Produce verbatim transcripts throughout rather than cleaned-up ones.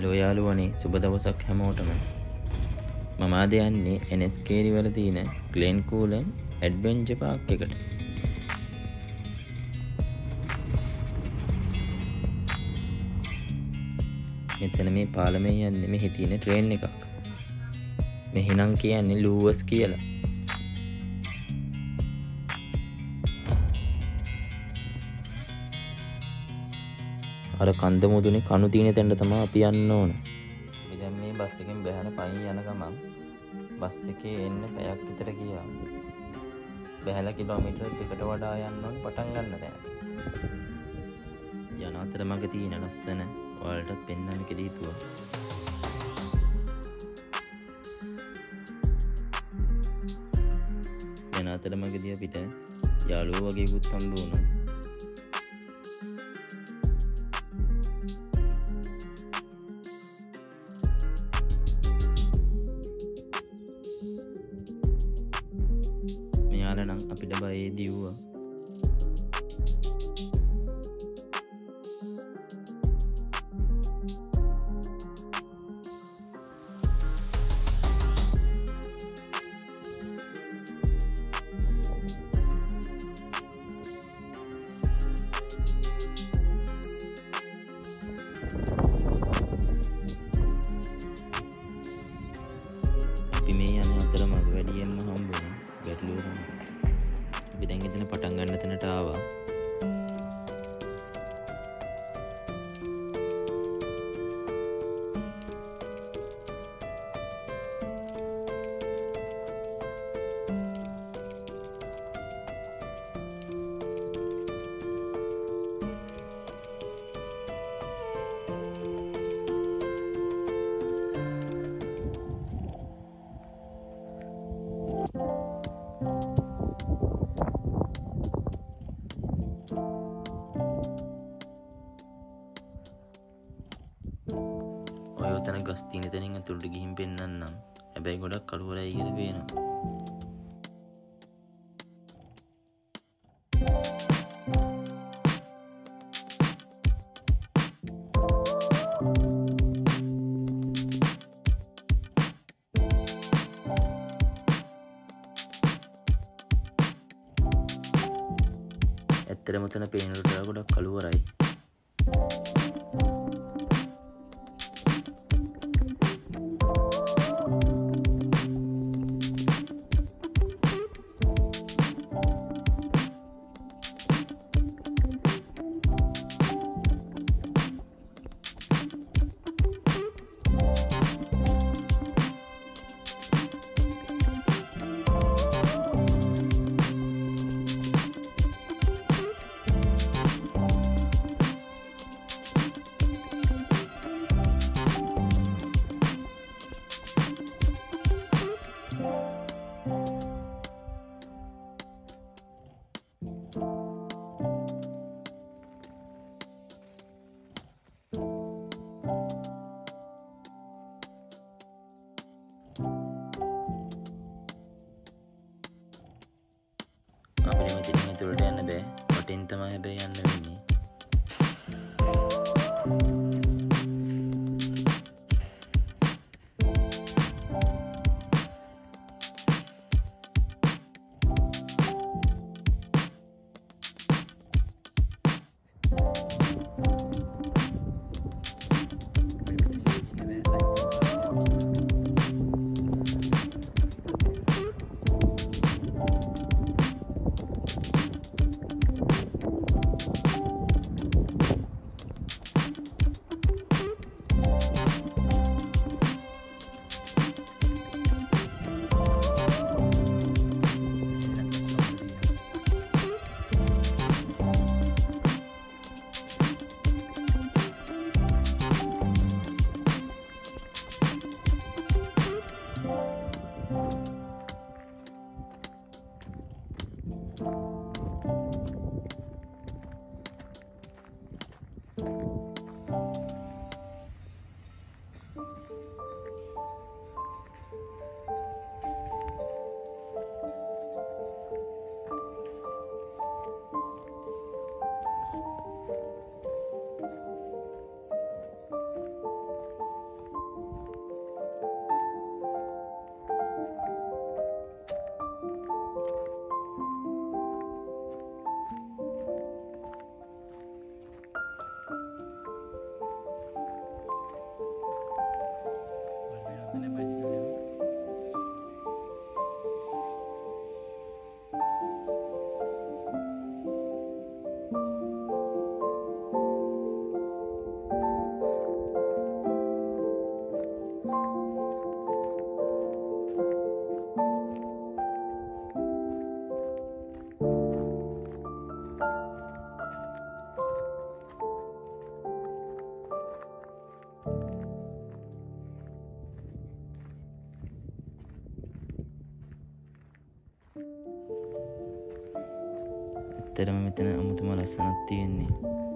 Hello යාළුවනේ සුබ දවසක් හැමෝටම. මම ආද යන්නේ Enniskerry වල තියෙන Glencullen Adventure Park එකට. මෙතන මේ පාලමේ යන්නේ මෙහි තියෙන ට්‍රේන් එකක්. මෙහි නම් කියන්නේ ලූවස් කියලා. අර කන්ද මුදුනේ කණු තියෙන තැනට තමයි අපි යන්න ඕන. අපි දැන් මේ බස් එකෙන් බැහැන පයින් යන ගමන් බස් එකේ එන්න පැයක් විතර ගියා. බැහැලා කිලෝමීටර් දෙකකට වඩා යන්න ඕන පටන් ගන්න තැන. යන අතර මගේ තියෙන ලස්සන ඔයාලටත් පෙන්වන්න කියලා හිතුවා. යන අතර මගේදී අපිට යාළුවෝ වගේකුත් හම්බ වුණා. මෙයාලා නම් අපිට බයේ දිව්වා. අපි මේ යන අතර මග වැඩියෙන්ම හම්බුනේ ගැටලුව තමයි. අපි දැන් එතන පටන් ගන්න තැනට ආවා. ඔය උතන ගස් තියෙන තැනින් අතුලට ගිහින් පෙන්නන්නම්. හැබැයි ගොඩක් කළුවරයි කියලා පේනවා. ඇත්තටම උතන පේනකොට ගොඩක් කළුවරයි. අපිට මෙතනින් ඇතුළට යන්න බෑ. වටෙන් තමයි හැබැයි යන්න වෙන්නේ. ඇත්තටම මෙතන අමුතුම ලස්සනක් තියෙන්නේ.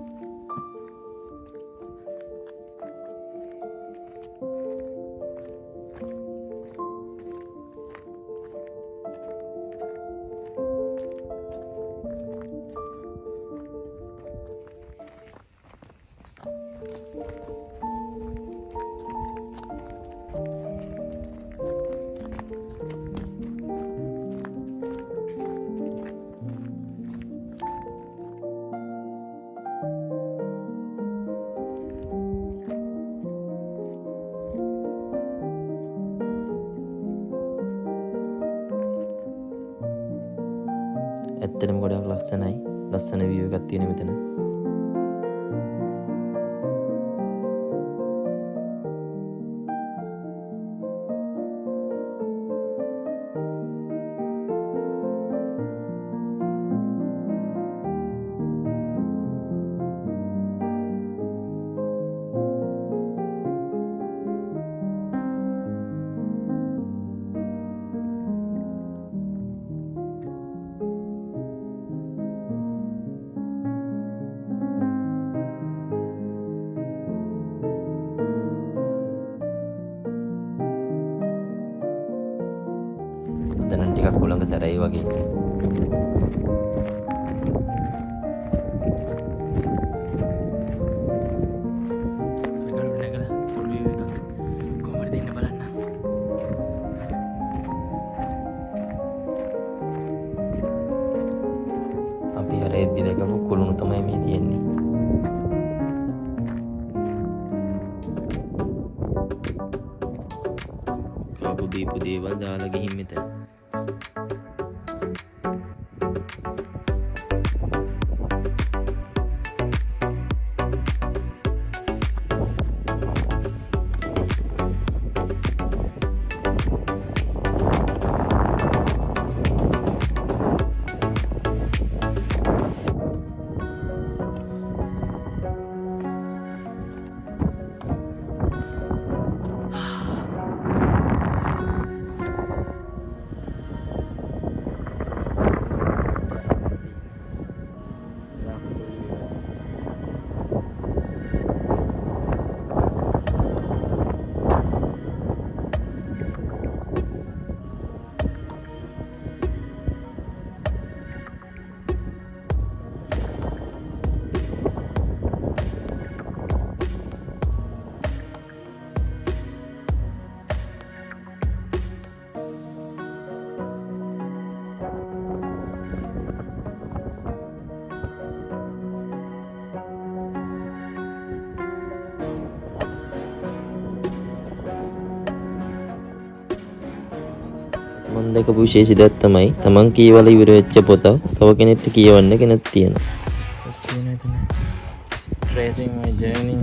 ඇත්තටම ගොඩක් ලස්සනයි. ලස්සන view එකක් තියෙන මෙතන. දැන් ටිකක් කුලඟ සැරයි වගේ. අර ගලු නැගලා ෆුල් view එකක් කොහමද දෙන්න බලන්න. අපි අර එද්දි දැකපු කුළුණු තමයි මේ තියෙන්නේ. කාපු දීපු දේවල් දාලා ගිහින් මෙතන. මම දැකපු විශේෂ දෙයක් තමයි තමන් කියවලා ඉවර වෙච්ච පොත තව කෙනෙක්ට කියවන්න කෙනෙක් තියෙනවා. Tracing my journey.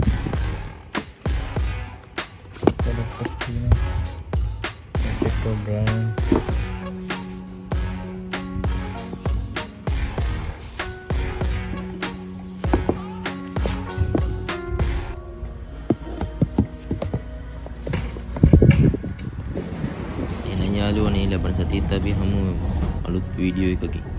යාළුවනේ ලබන සතියේදී අපි හමු අලුත් වීඩියෝ එකකින්